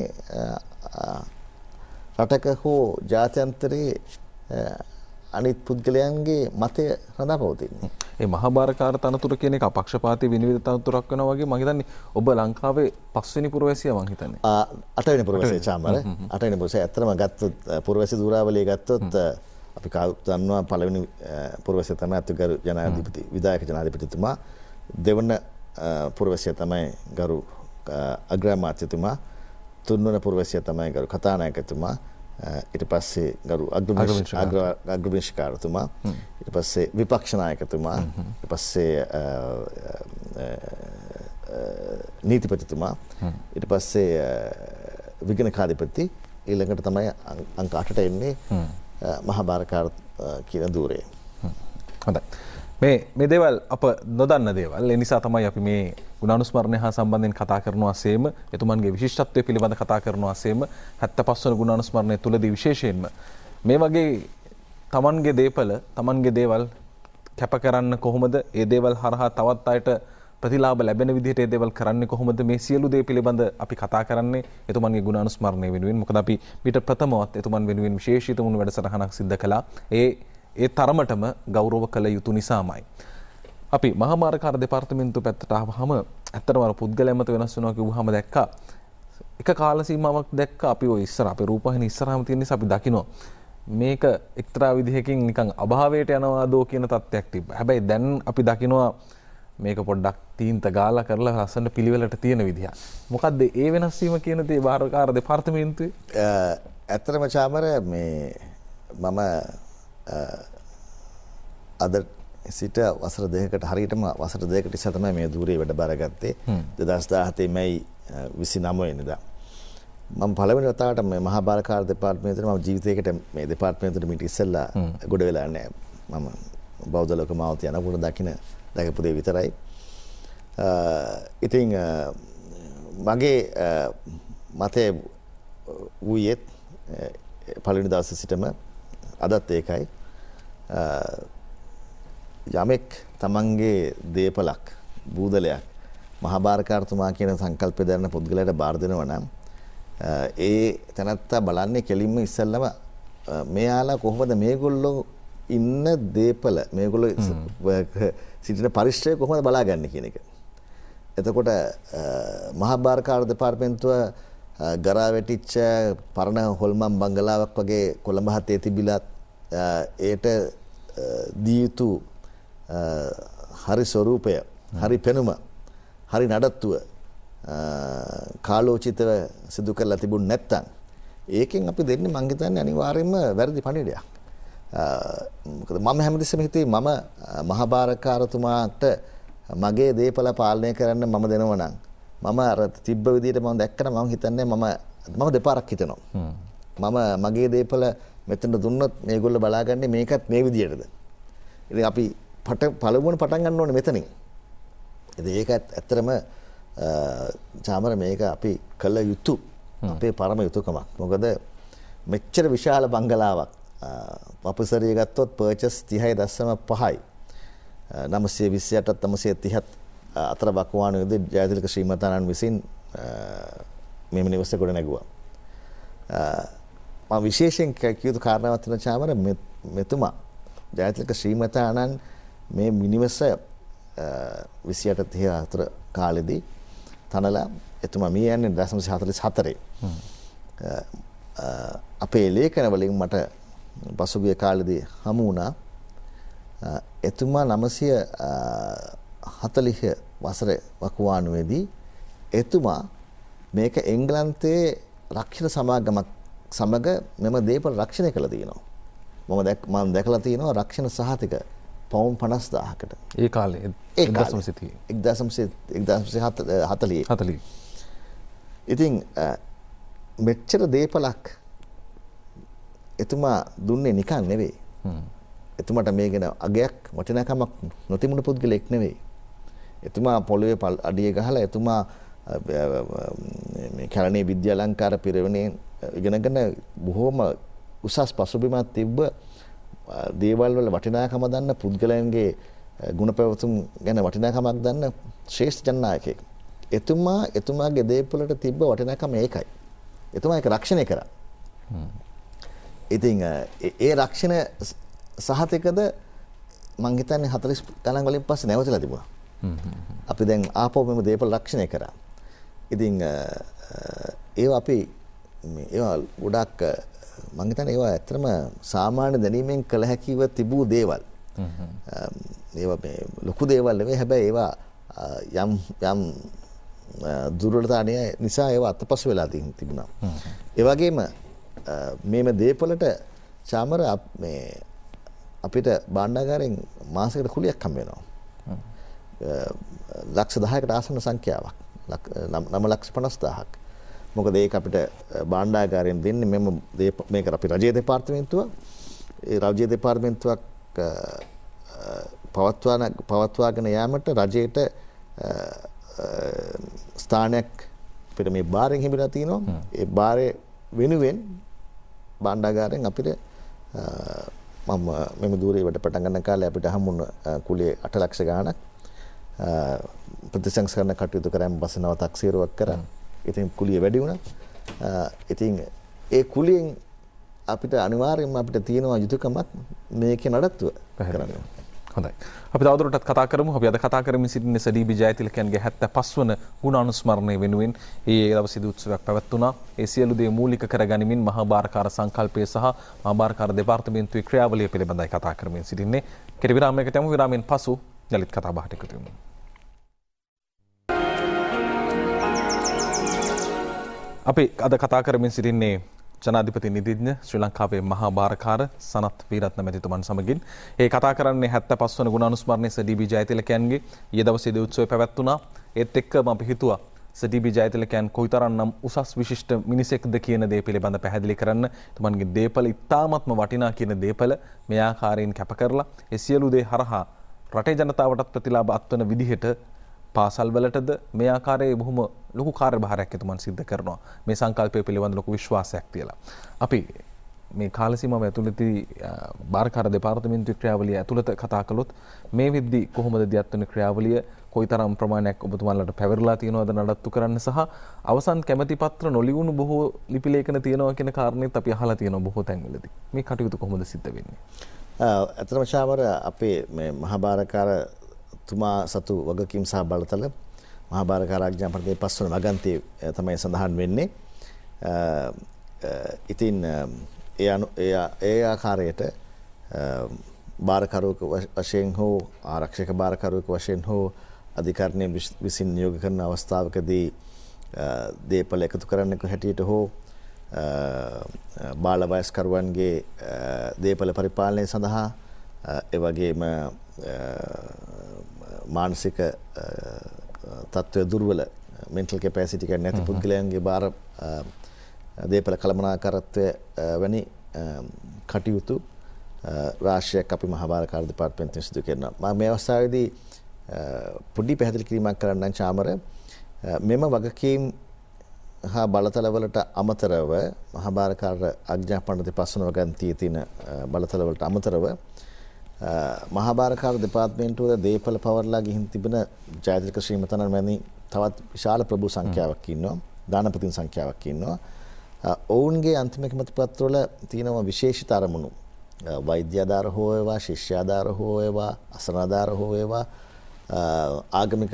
රටක හෝ ජාත්‍යන්තරයේ අනිත් පුද්ගලයන්ගේ මතය රඳා පවතින්නේ. ඒ මහාභාරතකාර තනතුර කියන එක අපක්ෂපාතී විනිවිද තනතුරක් වෙනවා වගේ මම හිතන්නේ ඔබ ලංකාවේ පස්වෙනි පුරවැසියා මම හිතන්නේ. අටවෙනි පුරවැසියා චාමර. අටවෙනි පුරවැසියා ඇත්තටම ගත්තොත් පුරවැසි ධුරාවලිය ගත්තොත් අපි කවුරුත් දන්නවා පළවෙනි පුරවැසියා තමයි අතිගරු ජනාධිපති විධායක ජනාධිපතිතුමා. දෙවන පුරවැසියා තමයි ගරු අග්‍රාමාත්‍යතුමා. තුන්වන පුරවැසියා තමයි ගරු කතානායකතුමා. ඊට පස්සේ ගරු අග්‍රවිනිශ්චයකාරතුමා. ඊට පස්සේ විපක්ෂ නායකතුමා. ඊට පස්සේ නීතිපතිතුමා. ඊට පස්සේ විගණකාධිපති. ඊළඟට තමයි අංක අටට එන්නේ මහාභාරතකාර කියන ධූරය. හොඳයි. මේ මේ දේවල් අප නොදන්න දේවල්. ඒ නිසා තමයි අපි මේ ගුණානුස්මරණය හා සම්බන්ධයෙන් කතා කරනවා සේම එතුමන්ගේ විශිෂ්ටත්වය පිළිබඳ කතා කරනවා සේම හැත්තෑ පස් වන ගුණානුස්මරණය තුලදී විශේෂයෙන්ම මේ වගේ තමන්ගේ දේපල තමන්ගේ දේවල් කැප කරන්න කොහොමද ඒ දේවල් හරහා තවත් අයට ප්‍රතිලාභ ලැබෙන විදිහට ඒ දේවල් කරන්නේ කොහොමද මේ සියලු දේ පිළිබඳ අපි කතා කරන්නේ එතුමන්ගේ ගුණානුස්මරණය වෙනුවෙන්. මොකද අපි පිට ප්‍රථමවත් එතුමන් වෙනුවෙන් විශේෂිත වුණු වැඩසටහනක් සිද්ධ කළා. ඒ ඒ තරමටම ගෞරව කළ යුතු නිසාමයි. අපි මහාමාරකාර දෙපාර්තමේන්තුව පැත්තට ආවහම ඇත්තටම අර පුද්ගලයා මත වෙනස් වෙනවා කිව්වහම දැක්කා එක කාල සීමාවක් දැක්කා අපි ඔය ඉස්සර අපේ රූපවාහිනිය ඉස්සරහම තියෙන නිසා අපි දකිනවා මේක එක්තරා විදිහකින් නිකන් අභාවයට යනවාදෝ කියන තත්ත්වයක් තිබ්බා. හැබැයි දැන් අපි දකිනවා මේක පොඩ්ඩක් තීන්ත ගාලා කරලා ලස්සන පිළිවෙලට තියෙන විදිහ. මොකද්ද ඒ වෙනස් වීම කියන දේ බාරකාර දෙපාර්තමේන්තුවේ? ඇත්තටම චාමර මේ මම අද සිට වසර දෙකකට හරියටම වසර දෙකකට ඉස්සර තමයි මේ ධූරයේ වැඩ බාරගත්තේ. දෙදහස් දාහතේ මැයි විසිනම වෙනිදා. මම පළවෙනි වතාවට මේ මහා බාරකාර දෙපාර්තමේන්තුවේ මම ජීවිතයකට මේ දෙපාර්තමේන්තුවට මිට ඉස්සෙල්ලා ගොඩ වෙලා නැහැ. මම බෞද්ධ ලෝක මාවත යනකොට දකින්න දැකපු දේ විතරයි. ඉතින් මගේ මතේ වූයේත් පළවෙනි දවසේ සිටම අදත් ඒකයි. යමෙක් තමන්ගේ දේපලක් බූදලයක් මහාභාරකාරතුමා කියන සංකල්පය දරන පුද්ගලයාට බාර දෙනවා නම් ඒ තැනත්තා බලන්නේ කෙලින්ම ඉස්සෙල්ලම මෙයාලා කොහොමද මේගොල්ලෝ ඉන්න දේපල මේගොල්ලෝ සිටින පරිශ්‍රය කොහොමද බලාගන්නේ කියන එක. එතකොට මහාභාරකාර දෙපාර්තමේන්තුව ගරා වැටිච්ච පරණ හොල්මන් බංගලාවක් වගේ කොළඹ හතේ තිබිලා ඒට දී යුතු හරි ස්වරූපය, හරි පෙනුම, හරි නඩත්තුව කාලෝචිතව සිදු කරලා තිබුණ නැත්තම් ඒකෙන් අපි දෙන්නේ මං හිතන්නේ අනිවාර්යයෙන්ම වැරදි පණිවිඩයක්. මොකද මම හැමතිස්සෙම හිතුවේ මම මහාභාරකාරතුමාට මගේ දේපල පාලනය කරන්න මම දෙනවා නම් මම අර තිබ්බ විදිහට මම දැක්කම මම හිතන්නේ මම මම දෙපාරක් හිතනවා. මම මගේ දේපල මෙතන දුන්නොත් මේගොල්ලෝ බලාගන්නේ මේකත් මේ විදිහටද. ඉතින් අපි පට පළමුවෙන් පටන් ගන්න ඕනේ මෙතනින්. ඉතින් ඒකත් ඇත්තටම චාමර මේක අපි කළ යුතු අපේ පරම යුතුයකමක්. මොකද මෙච්චර විශාල බංගලාවක් වපසරිය ගත්තොත් පර්චස් තිහයි දශම පහයි. නවසිය විසි අටත් නවසිය තිහත් අතර වකවානුවේදී ජයතිලක ශ්‍රීමතාණන් විසින් මේ නිවස ගොඩ නැගුවා. මම විශේෂයෙන් කිය යුතු කාරණාවක් තියෙනවා චාමර මෙතුමා ජයතිලක ශ්‍රීමතාණන් මේ මිනිවස විසි අට තිහ අතර කාලෙදී තනලා එතුමා මේ යන්නේ දශම හතළිස් හතරේ. අපේ ලේඛන වලින් මට පසුගිය කාලෙදී හමු වුණා එතුමා නවසිය හතළිහ වසරේ වකවානුවේදී එතුමා මේක එංගලන්තයේ රක්ෂණ සමාගමක් සමග මෙම දේපල රක්ෂණය කළා තියෙනවා. මම දැක් මම දැකලා තියෙනවා රක්ෂණ සහතික පවුම් පනස් දාහකට. ඒ කාලේ එක්දහස් හතළිහ. හතළිහ. ඉතින් මෙච්චර දේපලක් එතුමා දුන්නේ නිකන් නෙවෙයි. එතුමාට මේ ගැන අගයක් වටිනාකමක් නොතිබුණු පුද්ගලෙක් නෙවෙයි. එතුමා පොළවේ අඩිය ගහලා එතුමා මේ කැලණි විද්‍යාලංකාර පිරිවෙනේ ඉගෙනගෙන බොහොම උසස් පසුබිමක් තිබ්බ දේවල් වල වටිනාකම දන්න පුද්ගලයන්ගේ ගුණ පැවතුම් ගැන වටිනාකමක් දන්න ශ්‍රේෂ්ඨ ජනනායකයෙක්. එතුමා එතුමාගේ දේපලට තිබ්බ වටිනාකම ඒකයි. එතුමා ඒක රක්ෂණය කරා. ඉතින් ඒ රක්ෂණ සහතිකද මං හිතන්නේ හතළිස් ගණන් වලින් පස්සේ නැවතලා තිබුණා. අපි දැන් ආපහු මෙම දේපල රක්ෂණය කරා. ඉතින් ඒවා අපි මේ ඒවා ගොඩක් මං හිතන්නේ ඒවා ඇත්තටම සාමාන්‍ය දැනීමෙන් කළ හැකිව තිබූ දේවල්. ඒවා මේ ලොකු දේවල් නෙවෙයි. හැබැයි ඒවා යම් යම් දුර්වලතාවය නිසා ඒවා අතපසු වෙලා තිබුණා. ඒ වගේම මේම දේපලට චාමර මේ අපිට භාණ්ඩාගාරයෙන් මාසයකට කුලියක් හම්බ වෙනවා. ලක්ෂ දහයකට ආසන්න සංඛ්‍යාවක්. නව ලක්ෂ පනස් දාහක්. මොකද ඒක අපිට භාණ්ඩාගාරයෙන් දෙන්නේ මෙම මේක අපි රජයේ දෙපාර්තමේන්තුව. ඒ රජයේ දෙපාර්තමේන්තුවක් පවත්වාන පවත්වාගෙන යාමට රජයට ස්ථානයක් අපිට මේ බාරෙන් හිමිලා තිනවා. ඒ බාරේ වෙනුවෙන් භාණ්ඩාගාරයෙන් අපිට මම මෙම ධූරයේ වැඩ පටන් ගන්න කාලේ අපිට හම්බුන කුලිය අට ලක්ෂ ගාණක් ප්‍රතිසංස්කරණ කටයුතු කරාම පස්සේ නව තක්සේරුවක් කරා. ඉතින් කුලිය වැඩි වුණා. ඉතින් ඒ කුලියෙන් අපිට අනිවාර්යයෙන්ම අපිට තියෙනවා යුතුයකමක් මේකේ නඩත්තුව කරන්න. හොඳයි. අපි තවදුරටත් කතා කරමු. අපි අද කතා කරමින් සිටින්නේ සඩී.බී. ජයතිලකයන්ගේ හැත්තෑ පහ වන ගුණානුස්මරණය වෙනුවෙන්. ඒ දවසේදී උත්සවයක් පැවැත්වුණා. ඒ සියලු දේ මූලික කරගනිමින් මහා බාරකාර සංකල්පය සහ මහා බාරකාර දෙපාර්තමේන්තුවේ ක්‍රියාවලිය පිළිබඳයි කතා කරමින් සිටින්නේ. කෙටි විරාමයකට යමු. විරාමයෙන් පසු යලිත් කතා බහට එකතු වෙමු. අපි අද කතා කරමින් සිටින්නේ ජනාධිපති නිදිඥ ශ්‍රී ලංකාවේ මහා බාරකාර සනත් වීරත්න මැතිතුමන් සමගින්. ඒ කතා කරන්නේ හැත්තෑ පහ වන ගුණානුස්මරණයේ සඩී.බී. ජයතිලකයන්ගේ ඊයේ දවසේදී උත්සවය පැවැත්වුණා. ඒත් එක්කම අපි හිතුවා සඩී.බී. ජයතිලකයන් කොයිතරම්නම් උසස් විශිෂ්ට මිනිසෙක්ද කියන දේ පිළිබඳ පැහැදිලි කරන්න. තුමන්ගේ දේපල ඉතාමත්ම වටිනා කියන දේපල මේ ආකාරයෙන් කැප කරලා ඒ සියලු දේ හරහා රටේ ජනතාවටත් ප්‍රතිලාභ අත්වන විදිහට පාසල් වලටද මේ ආකාරයේ බොහොම ලොකු කාර්යභාරයක් එතුමන් සිද්ධ කරනවා. මේ සංකල්පය පිළිබඳ ලොකු විශ්වාසයක් තියලා. අපි මේ කාල සීමාව ඇතුළතදී බාරකාර දෙපාර්තමේන්තුවේ ක්‍රියාවලිය ඇතුළත කතා කළොත් මේ විද්දි කොහොමද දියත් වෙන ක්‍රියාවලිය කොයිතරම් ප්‍රමාණයක් ඔබතුමාලට පැවරලා තියෙනවද නඩත්තු කරන්න සහ අවසන් කැමැති පත්‍ර නොලියුණු බොහෝ ලිපි ලේඛන තියෙනවා කියන කාරණේත් අපි අහලා තියෙනවා බොහෝ තැන්වලදී. මේ කටයුතු කොහොමද සිද්ධ වෙන්නේ? අතනම ශාවර අපේ මේ මහා බාරකාර තුමා සතු වගකීම් සහ බලතල මහා බාරකාර ආඥා පරිදි පස් වන වගන්තියේ තමයි සඳහන් වෙන්නේ. ඉතින් ඒ අනු ඒ ආකාරයට බාරකරුවෙක් වශයෙන් හෝ ආරක්ෂක බාරකරුවෙක් වශයෙන් හෝ අධිකරණය විසින් නියෝග කරන අවස්ථාවකදී දේපල එකතු කරන්නෙකු හැටියට හෝ බාල වයස්කරුවන්ගේ දේපල පරිපාලනය සඳහා ඒ වගේම මානසික තත්ත්වය දුර්වල මෙන්ටල් කැපැසිටි එක නැති පුද්ගලයන්ගේ බාර දේපල කළමනාකරත්වය වැනි කටයුතු රාශියක් අපි මහා බාරකාර දෙපාර්තමේන්තුවෙන් සිදු කරනවා. මම මේ අවස්ථාවේදී පොඩි පැහැදිලි කිරීමක් කරන්නම් චාමර. මෙම වගකීම් හා බලතලවලට අමතරව මහා බාරකාර ආඥා පරිදි පස් වන වගන්තියේ තියෙන බලතලවලට අමතරව මහා බාරකාර දෙපාර්තමේන්තුව දේපල පවර්ලා ගිහින් තිබෙන ජයතිලක ශ්‍රීමතනන් වැනි තවත් විශාල ප්‍රභූ සංඛ්‍යාවක් ඉන්නවා. දානපතින් සංඛ්‍යාවක් ඉන්නවා. ඔවුන්ගේ අන්තිම කැමැති පත්‍රවල තියෙනවා විශේෂිත අරමුණු. වෛද්‍ය ආධාර හෝ වේවා, ශිෂ්‍ය ආධාර හෝ වේවා, අසන ආධාර හෝ වේවා, ආගමික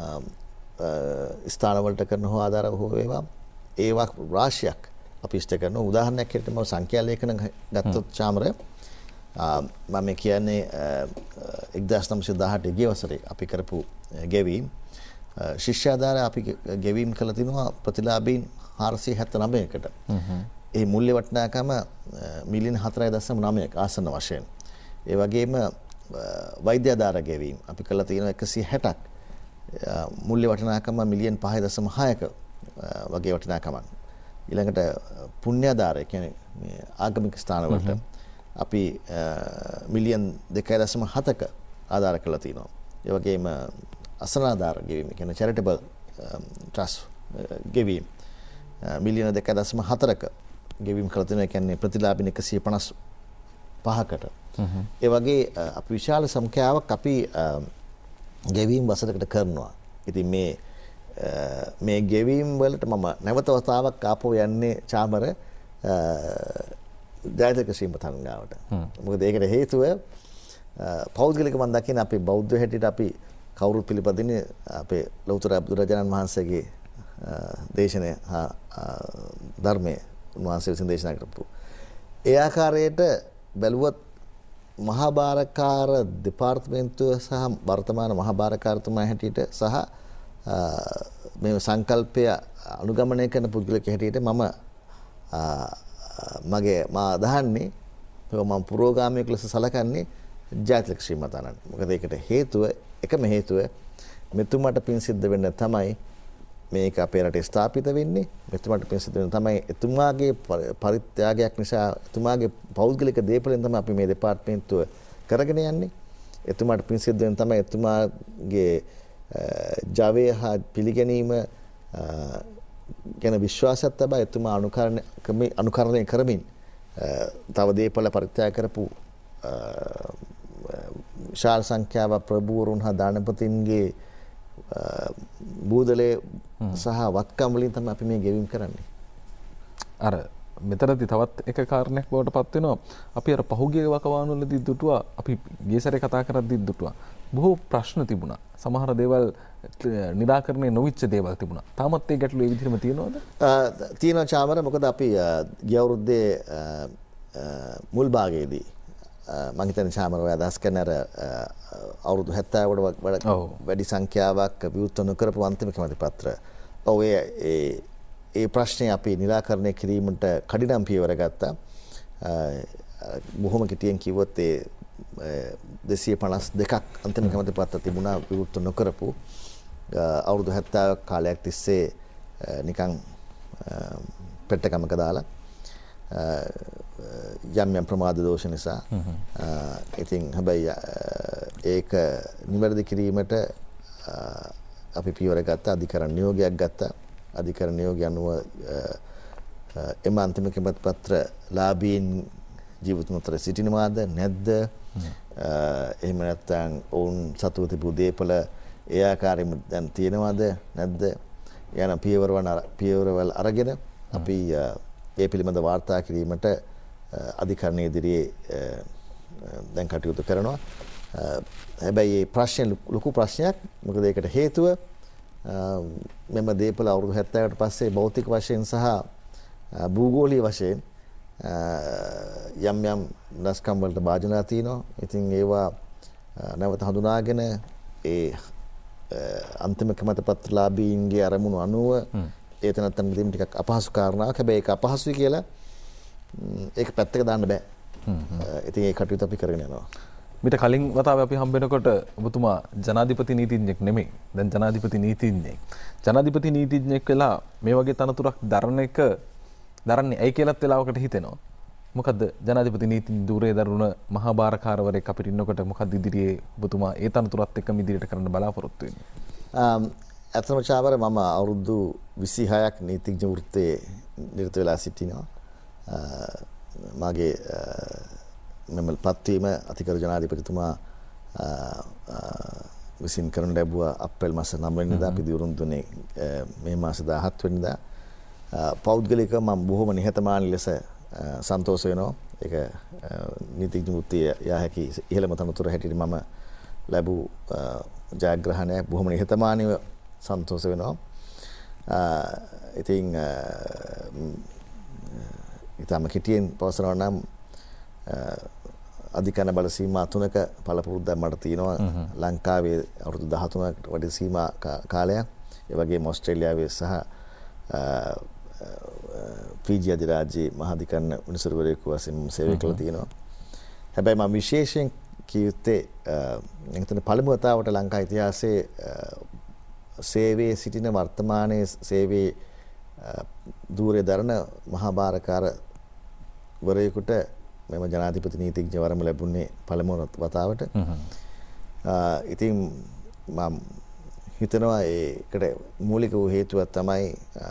ස්ථානවලට කරන හෝ ආධාර හෝ වේවා, ඒවා රාශියක් අපි ඉෂ්ට කරනවා. උදාහරණයක් හැටියට මම සංඛ්‍යා ලේඛන ගත්තොත් චාමර මම කියන්නේ එක්දාස් නවසිය දහඅට ගේ වසරේ අපි කරපු ගෙවීම් ශිෂ්‍ය ආධාර අපි ගෙවීම් කළ තිනවා ප්‍රතිලාභීන් හාරසිය හැත්තෑ නවයකට. ඒ මුල්‍ය වටිනාකම මිලියන හතරයි දශම නවයක ආසන්න වශයෙන්. ඒ වගේම වෛද්‍ය ආධාර ගෙවීම් අපි කළා තියෙනවා එකසිය හැටක්. මුල්‍ය වටිනාකම මිලියන පහයි දශම හයක වගේ වටිනාකමක්. ඊළඟට පුණ්‍ය ආධාර කියන්නේ මේ ආගමික ස්ථානවලට අපි මිලියන් දෙකයි දශම හතක ආධාර කළා තියෙනවා. ඒ වගේම අසන ආධාර ගෙවීම කියන්නේ චැරිටබල් ට්‍රස්ට් ගෙවීම මිලියන දෙකයි දශම හතරක ගෙවීම් කළ තියෙනවා. කියන්නේ ප්‍රතිලාභින එකසිය පනස් පහකට. ඒ වගේ අපි විශාල සංඛ්‍යාවක් අපි ගෙවීම් වසරකට කරනවා. ඉතින් මේ මේ ගෙවීම් වලට මම නැවත වතාවක් ආපහු යන්නේ චාමර ජයතිලක ශ්‍රීමතන් ගාවට. මොකද ඒකට හේතුව පෞද්ගලික මම දකින අපි බෞද්ධ හැටියට අපි කවුරුත් පිළිපදින්නේ අපේ ලෞතර බුදුරජාණන් වහන්සේගේ දේශනය හා ධර්මයේ උන්වහන්සේ විසින් දේශනා කරපු. ඒ ආකාරයට බැලුවත් මහා බාරකාර දෙපාර්තමේන්තුව සහ වර්තමාන මහා බාරකාරතුමා හැටියට සහ මේ සංකල්පය අනුගමනය කරන පුද්ගලයෙක් හැටියට මම මගේ මා අදහන්නේ මම පුරෝගාමියෙක් ලෙස සලකන්නේ ජයතිලක ශ්‍රීමතනන්. මොකද ඒකට හේතුව එකම හේතුව මෙතුමාට පින් සිද්ධ වෙන්න තමයි මේක අපේ රටේ ස්ථාපිත වෙන්නේ. මෙතුමාට පින් සිද්ධ වෙන්න තමයි එතුමාගේ පරිත්‍යාගයක් නිසා එතුමාගේ පෞද්ගලික දේපලෙන් තමයි අපි මේ දෙපාර්තමේන්තුව කරගෙන යන්නේ. එතුමාට පින් සිද්ධ වෙන්න තමයි එතුමාගේ ජවය හා පිළිගැනීම ගැන විශ්වාසයක් තබා එතුමා අනුකරණය අනුකරණය කරමින් තව දේපල පරිත්‍යාග කරපු විශාල සංඛ්‍යාව ප්‍රභූවරුන් හා දානපතින්ගේ බූදලේ සහ වත්කම් වලින් තමයි අපි මේ ගෙවීම් කරන්නේ. අර මෙතනදී තවත් එක කාරණයක් බවට පත් වෙනවා. අපි අර පහුගිය වකවානුවලදී දුටුවා අපි ගිය සැරේ කතා කරද්දී දුටුවා. බොහෝ ප්‍රශ්න තිබුණා. සමහර දේවල් නිරාකරණය නොවිච්ච දේවල් තිබුණා. තාමත් ඒ ගැටලු ඒ විදිහටම තියෙනවද? තියෙනවා චාමර. මොකද අපි ගිය අවුරුද්දේ මුල් භාගයේදී මම හිතන්නේ චාමර ඔය අදහස් කරන අර අවුරුදු හැත්තෑවකට වැඩි සංඛ්‍යාවක් විවෘත කරපු අන්තිම කැමැති පත්‍ර. ඔව් ඒ ඒ ප්‍රශ්නේ අපි නිරාකරණය කිරීමට කඩිනම් පියවර ගත්තා. බොහොම කෙටියෙන් කිව්වොත් ඒ දෙසිය පනස් දෙකක් අන්තිම කැමැති පත්‍ර තිබුණා විවෘත නොකරපු. අවුරුදු හැත්තෑවක් කාලයක් තිස්සේ නිකන් පෙට්ටකමක දාලා යම් යම් ප්‍රමාද දෝෂ නිසා ඉතින් හැබැයි ඒක නිවැරදි කිරීමට අපි පියවර ගත්තා. අධිකරණ නියෝගයක් ගත්තා. අධිකරණ නියෝගය අනුව එම අන්තිම කැමැති පත්‍ර ලාභීන් ජීවිතෝත්තර සිටිනවාද නැද්ද? එහෙම නැත්නම් ඔවුන් සතුව තිබූ දේපල ඒ ආකාරයෙන්ම දැන් තියෙනවද නැද්ද? යන පියවරවන පියවරවල් අරගෙන අපි ඒ පිළිබඳ වාර්තා කිරීමට අධිකරණයේ ඉදිරියේ දැන් කටයුතු කරනවා. හැබැයි මේ ප්‍රශ්නේ ලොකු ප්‍රශ්නයක්. මොකද ඒකට හේතුව මෙම දේපල අවුරුදු හැත්තෑවකට පස්සේ භෞතික වශයෙන් සහ භූගෝලීය වශයෙන් යම් යම් නැස්කම් වලට භාජනලා තිනවා. ඉතින් ඒවා නැවත හඳුනාගෙන ඒ අන්තිම කැමැති පත්‍රලාභීන්ගේ අරමුණු අනුව ඒ තැනත්තන් විදිහට ටිකක් අපහසු කාරණාවක්. හැබැයි ඒක අපහසුයි කියලා ඒක පැත්තක දාන්න බෑ. ඉතින් ඒ කටයුතු අපි කරගෙන යනවා. මිට කලින් වතාවේ අපි හම්බෙනකොට ඔබතුමා ජනාධිපති නීතිඥෙක් නෙමෙයි. දැන් ජනාධිපති නීතිඥයෙක්. ජනාධිපති නීතිඥයෙක් වෙලා මේ වගේ තනතුරක් දරන එක දරන්නේ ඇයි කියලාත් වෙලාවකට හිතෙනවා. මොකද්ද ජනාධිපති නීතිඥ ධූරයේ දරුණ මහා බාරකාරවරයෙක් අපිට ඉන්නකොට මොකද්ද ඉදිරියේ ඔබතුමා ඒ තනතුරත් එක්කම ඉදිරියට කරන්න බලාපොරොත්තු වෙන්නේ? අතම චාවර මම අවුරුදු විසිහයක් නීතිඥ වෘත්තයේ නිරත වෙලා සිටිනවා. මගේ මෙම පත්වීම අතිකරු ජනාධිපතිතුමා විසින් කරන ලැබුවා අප්‍රේල් මාස නව වෙනිදා අපි දිවුරුම් දුන්නේ මේ මාස දාහත් වෙනිදා. පෞද්ගලිකව මම බොහොම නිහතමානී ලෙස සන්තෝෂ වෙනවා. ඒක නීතිඥ වෘත්තයේ යා හැකි ඉහළම තනතුර හැටියට මම ලැබූ ජයග්‍රහණයක්. බොහොම නිහතමානීව සන්තෝෂ වෙනවා. ඉතින් ඊටම කෙටියෙන් පවසනවා නම් අධිකරණ බල සීමා තුනක පළපුරුද්දක් මට තියෙනවා. ලංකාවේ අවුරුදු දහතුනකට වැඩි සීමා කාලයක්. ඒ වගේම ඕස්ට්‍රේලියාවේ සහ ෆීජි අධිරාජ්‍යයේ මහාධිකරණ විනිසුරුවරයෙකු වශයෙන් සේවය කළා තියෙනවා. හැබැයි මම විශේෂයෙන් කිව්ත්තේ එතන පළමු වතාවට ලංකා ඉතිහාසයේ සේවයේ සිටින වර්තමානයේ සේවයේ ධූරයේ දරන මහා බාරකාර වරයෙකුට මෙම ජනාධිපති නීතිඥ වරම ලැබුණේ පළමු වතාවට. ඉතින් මම හිතනවා ඒකට මූලික වූ හේතුව තමයි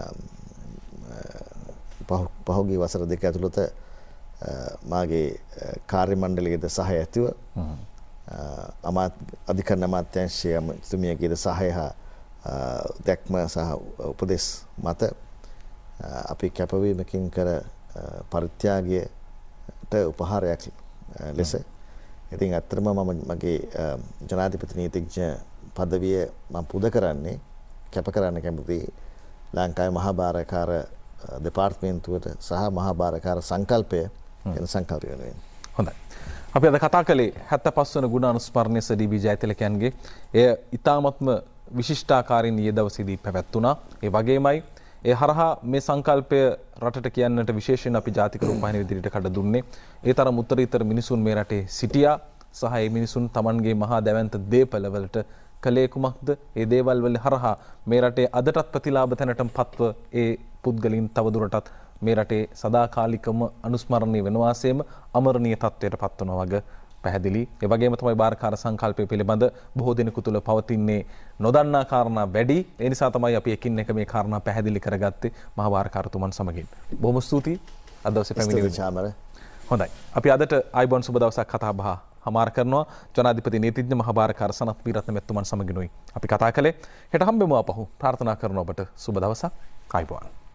පහුගිය වසර දෙක ඇතුළත මාගේ කාර්ය මණ්ඩලයේද සහය ඇතිව අමාත් අධිකරණ අමාත්‍යාංශයේ තුමියගේද සහය හා දැක්ම සහ උපදෙස් මත අපි කැපවීමකින් කර පරිත්‍යාගයට උපහාරයක් ලෙස ඉතින් ඇත්තටම මම මගේ ජනාධිපති නීතිඥ පදවිය මම පුද කරන්නේ කැප කරන්න කැමති ලංකාවේ මහා බාරකාර දෙපාර්තමේන්තුවට සහ මහා බාරකාර සංකල්පය වෙන සංකල්පය වෙනුවෙන්. හොඳයි. අපි අද කතා කළේ හැත්තෑ පස් වන ගුණානුස්මරණය සර් ඩී.බී. ජයතිලකයන්ගේ එය ඉතාමත්ම විශිෂ්ටාකාරී ඊයේ දවසේදී පැවැත්වුණා. ඒ වගේමයි ඒ හරහා මේ සංකල්පය රටට කියන්නට විශේෂයෙන් අපි ජාතික රූපවාහිනිය විදිහට කඩ දුන්නේ. ඒ තරම් උත්තරීතර මිනිසුන් මේ රටේ සිටියා සහ ඒ මිනිසුන් Tamanගේ මහා දැවැන්ත දේපලවලට කලේ කුමක්ද? ඒ දේවල් වල හරහා මේ රටේ අදටත් ප්‍රතිලාභ තැනටම පත්ව ඒ පුද්ගලයන් තවදුරටත් මේ රටේ සදාකාලිකම අනුස්මරණීය වෙන වාසයේම අමරණීය තත්වයට පත්වනවා වගේ පැහැදිලි. ඒ වගේම තමයි බාරකාර සංකල්පය පිළිබඳ බොහෝ දෙනෙකු තුළ පවතින්නේ නොදන්නා කාරණා වැඩි. ඒ නිසා තමයි අපි එකින් එක මේ කාරණා පැහැදිලි කරගත්තේ මහා බාරකාරතුමන් සමගින්. බොහොම ස්තුතියි අද දවසේ පැමිණීමට. හොඳයි. අපි අදට ආයිබෝන් සුබ දවසක් කතා බහ හමාර කරනවා. ජනාධිපති නීතිඥ මහාභාරකාර සනත් වීරත්න මෙතුමන් සමගිනුයි අපි කතා කළේ. හෙට හම්බෙමු අපහු. ප්‍රාර්ථනා කරනවා ඔබට සුබ දවසක්. ආයුබෝවන්.